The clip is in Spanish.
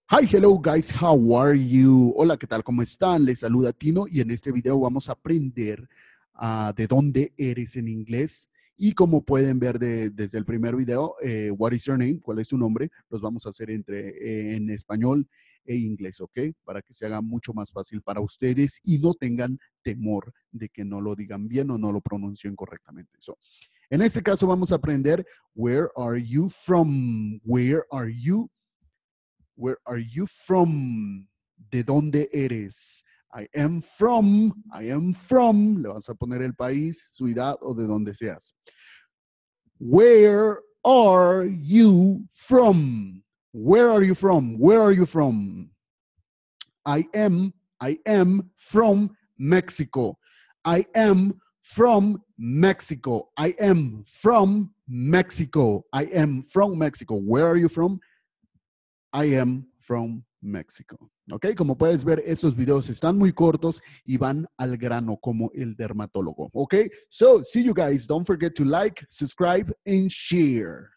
Hi, hello guys, how are you? Hola, ¿qué tal? ¿Cómo están? Les saluda Tino y en este video vamos a aprender de dónde eres en inglés. Y como pueden ver desde el primer video, what is your name? ¿Cuál es tu nombre? Los vamos a hacer en español e inglés, ¿ok? Para que se haga mucho más fácil para ustedes y no tengan temor de que no lo digan bien o no lo pronuncien correctamente. En este caso vamos a aprender where are you from? Where are you from? ¿De dónde eres? I am from. Le vas a poner el país, su edad o de donde seas. Where are you from? Where are you from? Where are you from? I am from Mexico. I am from Mexico. I am from Mexico. I am from Mexico. Where are you from? I am from Mexico. ¿Ok? Como puedes ver, estos videos están muy cortos y van al grano como el dermatólogo. ¿Ok? So, see you guys. Don't forget to like, subscribe, and share.